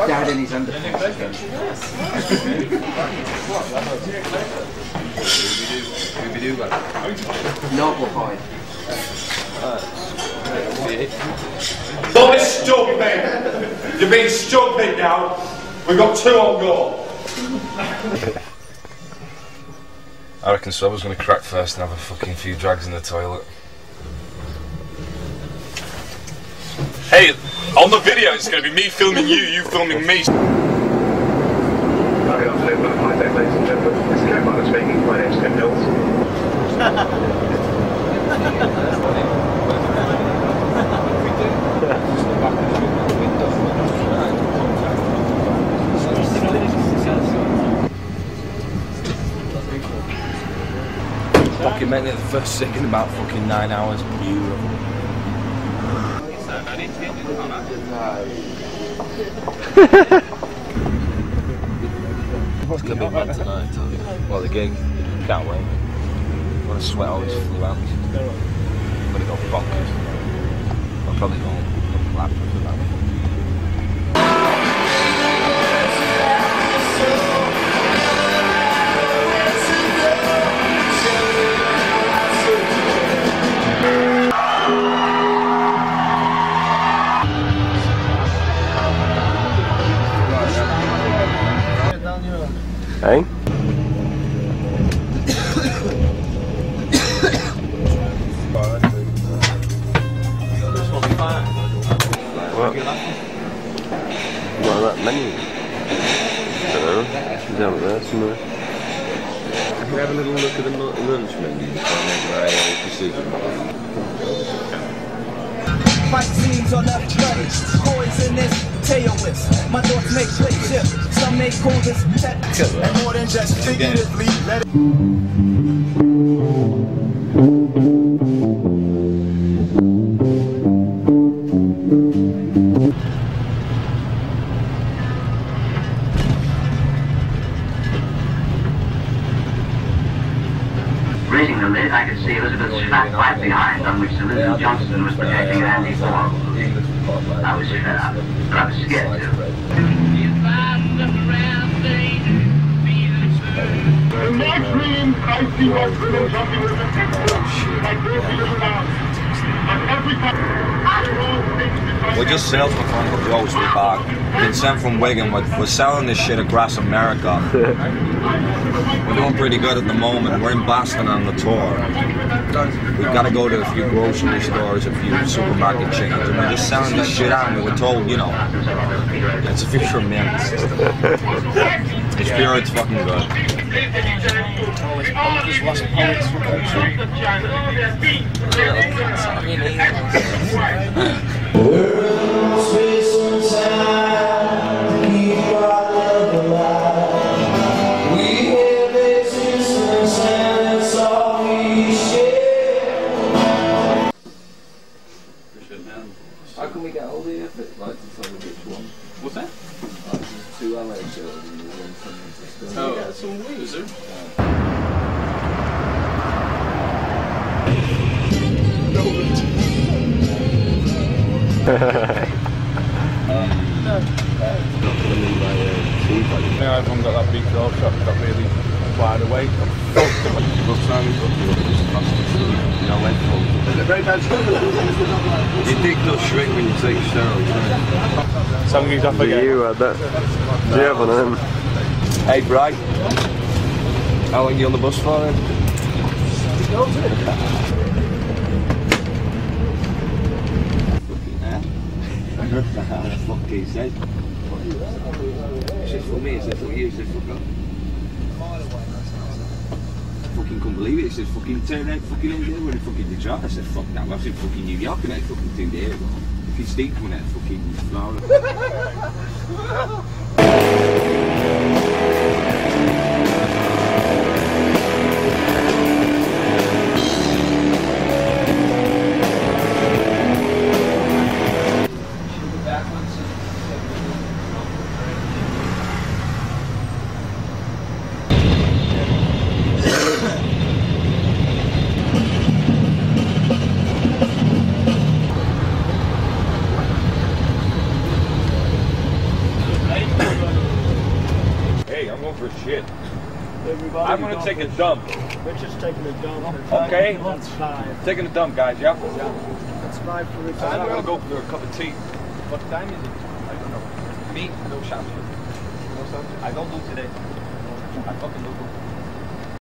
Dad in his underpants. Not behind. Boy, stupid! You're being stupid now. We've got 2 on goal. I reckon Swabber's going to crack first and have a fucking few drags in the toilet. Hey, on the video it's going to be me filming you, you filming me. Good afternoon, welcome to ladies and gentlemen. This is Cat Miner speaking. My name's Tim Mills. Documented the first stick in about fucking 9 hours. Beautiful. It's gonna be mad tonight, I tell you. Well, the gig, can't wait. When the sweat always flew out. I'm gonna go bonkers. I'll probably go lap for that. Hey? What? Not that many. I don't know. It's out there somewhere. I can have a little look at the lunch menu before I make my decision. Fight scenes on the bloody poisonous tail whips. My thoughts make quick shift. Some may call this tactical. And more than just figuratively let Raising the lid, I could see Elizabeth's flat pipe behind, on which Elizabeth Johnson was projecting an anti-form. I was fed up, but I was scared too. In my dream, I see my friend jumping with a my dirty little mouth. And every time We just sailed from Uncle Joe's, we're back. Been sent from Wigan, we're selling this shit across America. We're doing pretty good at the moment. We're in Boston on the tour. We've got to go to a few grocery stores, a few supermarket chains, and we're just selling this shit out, and we were told, you know, it's a future mint. It's pure, it's fucking good. How can we get all the effort, like, to tell me which one? What's that? Like, there's 2 LA shows and there's 1 San Francisco. Oh, yeah, some loser. Now everyone got that big door shop, got really wide awake. Your dick does shrink when you take steroids. Something's up again. You had that. Do you have one of them? Hey, Bright. How long are you on the bus for then? That's what he said. It's just for me, it's just for you, it's just for God. I fucking couldn't believe it, it says fucking turn out fucking in there when it fucking Detroit. I said fuck that, I was in fucking New York and I fucking 2 days ago. If you stink when it fucking Florida. going for a shit. Everybody I'm gonna take a dump. Richard's taking a dump. Okay. That's 5. Taking a dump, guys. Yep. That's 5 for Richard. I'm gonna go for a cup of tea. What time is it? I don't know. Me? No shopping. No shopping? I don't do today. I fucking do.